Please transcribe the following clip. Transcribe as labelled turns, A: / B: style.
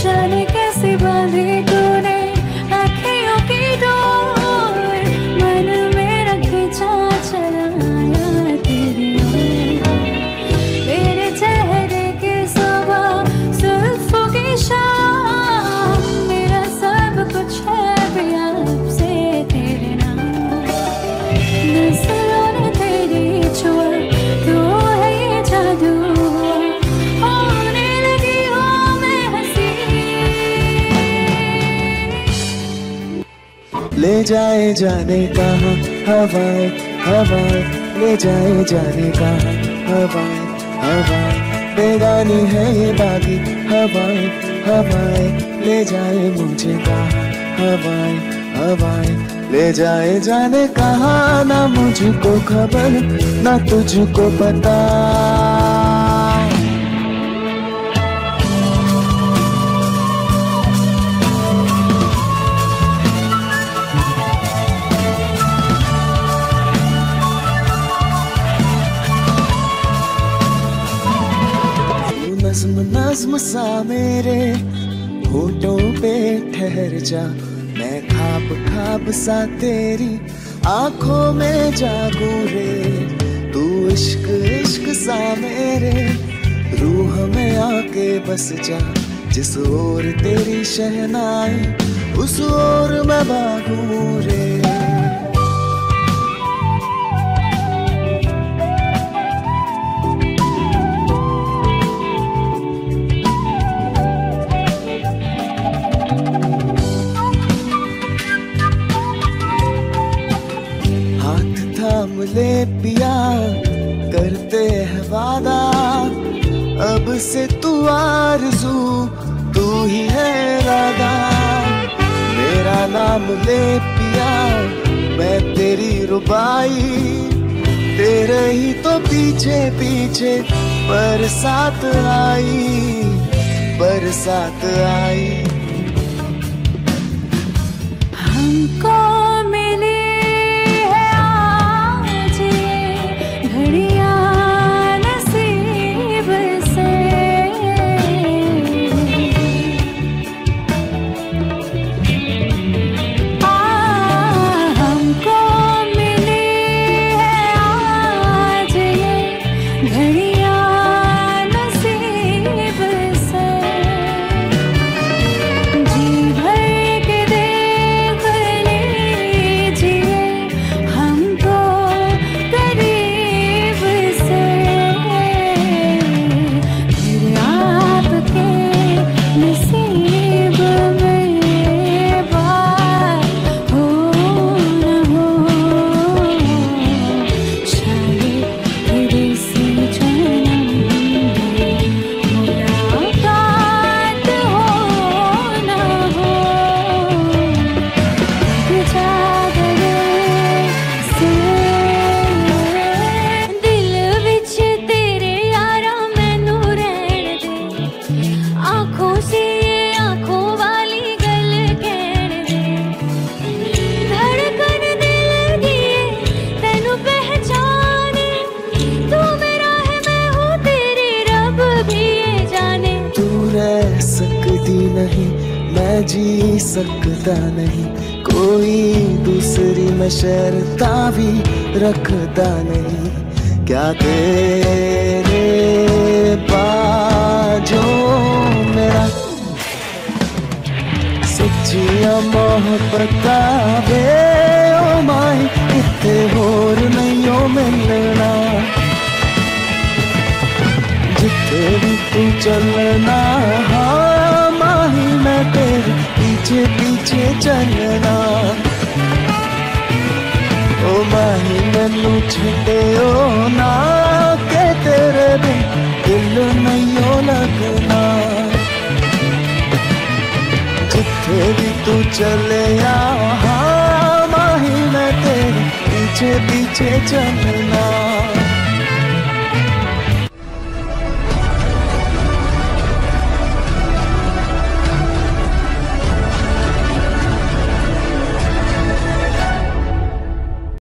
A: जाने कैसे बांधी तूने आँखियों की डोर, मन मेरा खींचा चला आया तेरी ओर। तेरे चेहरे की सुबह, जुल्फों की शाम, मेरा सब कुछ है भी आपसे तेरे नाम। नस्लों ने तेरी छुआ, तू है ये जादू, होने लगी हूँ मैं हंसी।
B: ले जाए जाने कहाँ हवाएं हवाएं, ले जाए जाने कहाँ हवाएं हवाएं, बेगानी है ये बागी हवाएं हवाएं, ले जाए मुझे कहाँ हवाएं हवाएं, ले जाए जाने कहाँ, ना मुझको खबर ना तुझको पता। नज्म नज्म सा मेरे होठों पे ठहर जा, मैं खाब खाब सा तेरी आंखों में जागूं रे। तू इश्क इश्क सा मेरे रूह में आके बस जा, जिस ओर तेरी शहनाई उस ओर मैं भागूं रे। ले पिया करते हैं वादा, अब से तू आरज़ू तू ही है राधा। मेरा नाम ले पिया मैं तेरी रुबाई, तेरे ही तो पीछे पीछे बरसात आई बरसात आई।
A: हमको
B: नहीं मैं जी सकता नहीं, कोई दूसरी मैं शर्ता भी रखता नहीं। क्या तेरे बाजों मेरा सच्चिया मोहब्बत वे ओ माई, इत्थे होर नहीं ओ मिलना। जिथे भी तू चलना हाँ माही, मैं तेरे पीछे पीछे चलना। ओ माही मैनू छड्डियो ना, के तेरे बिन दिल नहीं ओ लगना। जिथे भी तू चले हाँ माही, मैं तेरे पीछे पीछे चलना।